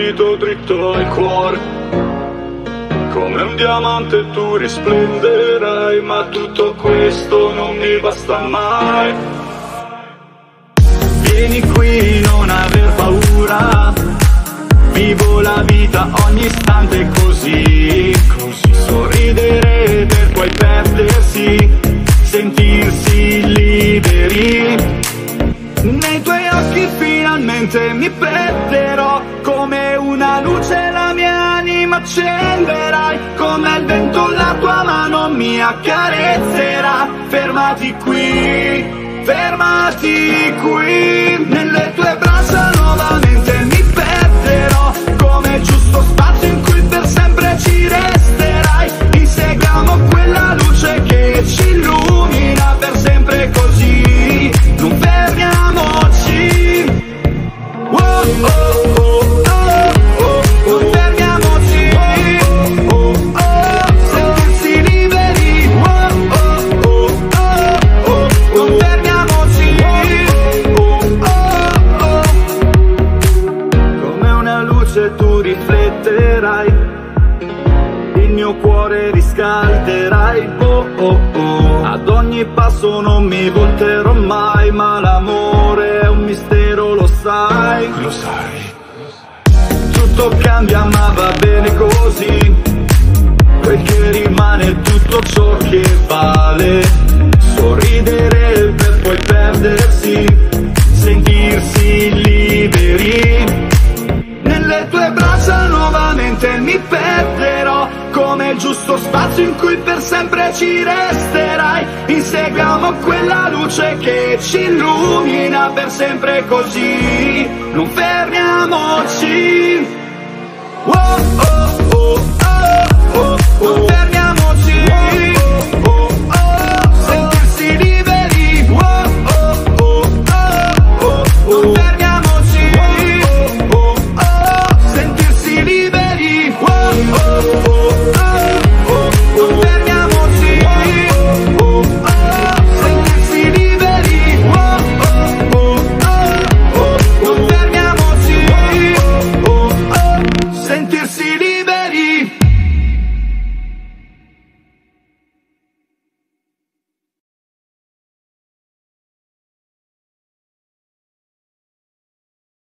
dito dritto al cuore. Come un diamante tu risplenderai, ma tutto questo non mi basta mai. Vieni qui, non aver paura, vivo la vita ogni istante così, sorridere per poi perdersi, sentirsi liberi. Nei tuoi occhi finalmente mi perderò, come una luce la mia anima accenderai, come il vento la tua mano mi accarezzerà. Fermati qui, nelle tue braccia nuovamente mi perderò, come il giusto spazio in cui per sempre ci resterai. Inseguiamo quella luce che ci illumina per sempre così, non fermiamoci. Oh, oh, oh, oh, oh, non fermiamoci. Oh, oh, oh, sentirsi liberi. Oh, oh, oh, oh, oh, non fermiamoci. Oh, oh, oh. Come una luce tu rifletterai, il mio cuore riscalderai. Oh, oh, oh. Ad ogni passo non mi volterò mai, ma l'amore è un mistero, lo sai. Lo sai. Tutto cambia ma va bene così, quel che rimane è tutto ciò che vale. Sorridere per poi perdersi, sentirsi liberi. Nelle tue braccia nuovamente mi perderò, come il giusto spazio in cui per sempre ci resterai. Inseguiamo quella luce che ci illumina per sempre così, non fermiamoci. Oh, oh.